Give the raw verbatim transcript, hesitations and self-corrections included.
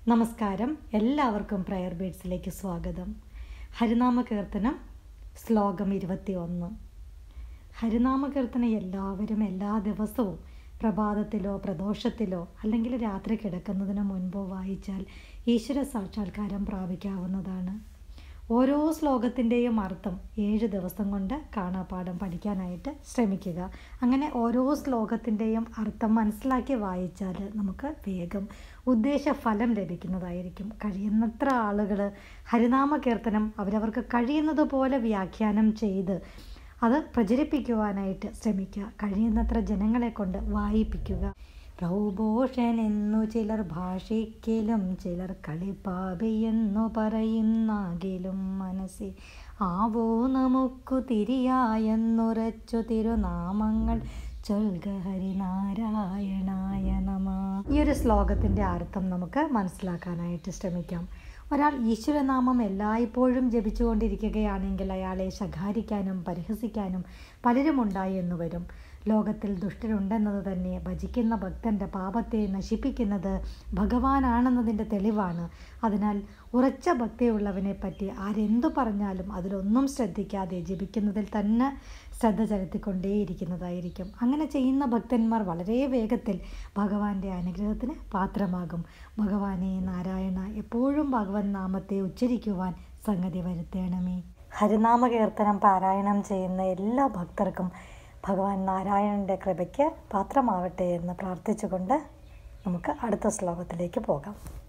നമസ്കാരം. എല്ലാവർക്കും പ്രയർ ബീഡ്സിലേക്ക് സ്വാഗതം. ഹരിനാമ കീർത്തനം ശ്ലോകം ഇരുപത്തി ഒന്ന്. ഹരിനാമ കീർത്തനം എല്ലാവരും എല്ലാ ദിവസവും പ്രഭാതത്തിലോ പ്രദോഷത്തിലോ അല്ലെങ്കിൽ രാത്രി കിടക്കുന്നതിന് മുൻപോ വായിച്ചാൽ ഈശ്വര സാക്ഷാത്കാരം പ്രാപിക്കാവുന്നതാണ്. ഓരോ ശ്ലോകത്തിൻ്റെയും അർത്ഥം ഏഴ് ദിവസം കൊണ്ട് കാണാപ്പാഠം പഠിക്കാനായിട്ട് ശ്രമിക്കുക. അങ്ങനെ ഓരോ ശ്ലോകത്തിൻ്റെയും അർത്ഥം മനസ്സിലാക്കി വായിച്ചാൽ നമുക്ക് വേഗം ഉദ്ദേശ ഫലം ലഭിക്കുന്നതായിരിക്കും. കഴിയുന്നത്ര ആളുകൾ ഹരിനാമ കീർത്തനം അവരവർക്ക് കഴിയുന്നത് പോലെ വ്യാഖ്യാനം ചെയ്ത് അത് പ്രചരിപ്പിക്കുവാനായിട്ട് ശ്രമിക്കുക. കഴിയുന്നത്ര ജനങ്ങളെ കൊണ്ട് വായിപ്പിക്കുക. പ്രൗബോഷൻ എന്നു ചിലർ ഭാഷിക്കലും ചിലർ കളിപ്പാപയെന്നു പറയുന്നാകിലും മനസ്സി ആവോ നമുക്കു തിരിയായെന്നുറച്ചു തിരുനാമങ്ങൾ ചൊൽക ഹരിനാരായണായ നമ. ഈ ഒരു ശ്ലോകത്തിൻ്റെ അർത്ഥം നമുക്ക് മനസ്സിലാക്കാനായിട്ട് ശ്രമിക്കാം. ഒരാൾ ഈശ്വരനാമം എല്ലായ്പ്പോഴും ജപിച്ചുകൊണ്ടിരിക്കുകയാണെങ്കിൽ അയാളെ ശകാരിക്കാനും പരിഹസിക്കാനും പലരും ഉണ്ടായി എന്ന് വരും. ലോകത്തിൽ ദുഷ്ടരുണ്ടെന്നത് തന്നെ ഭജിക്കുന്ന ഭക്തൻ്റെ പാപത്തെ നശിപ്പിക്കുന്നത് ഭഗവാനാണെന്നതിൻ്റെ തെളിവാണ്. അതിനാൽ ഉറച്ച ഭക്തിയുള്ളവനെ പറ്റി ആരെന്തു പറഞ്ഞാലും അതിലൊന്നും ശ്രദ്ധിക്കാതെ ജപിക്കുന്നതിൽ തന്നെ ശ്രദ്ധ ചെലുത്തിക്കൊണ്ടേയിരിക്കുന്നതായിരിക്കും. അങ്ങനെ ചെയ്യുന്ന ഭക്തന്മാർ വളരെ വേഗത്തിൽ ഭഗവാന്റെ അനുഗ്രഹത്തിന് പാത്രമാകും. ഭഗവാനെ നാരായണ എപ്പോഴും ഭഗവൻ നാമത്തെ ഉച്ചരിക്കുവാൻ സംഗതി വരുത്തേണമേ. ഹരിനാമ കീർത്തനം പാരായണം ചെയ്യുന്ന എല്ലാ ഭക്തർക്കും ഭഗവാൻ നാരായണൻ്റെ കൃപയ്ക്ക് പാത്രമാവട്ടെ എന്ന് പ്രാർത്ഥിച്ചുകൊണ്ട് നമുക്ക് അടുത്ത ശ്ലോകത്തിലേക്ക് പോകാം.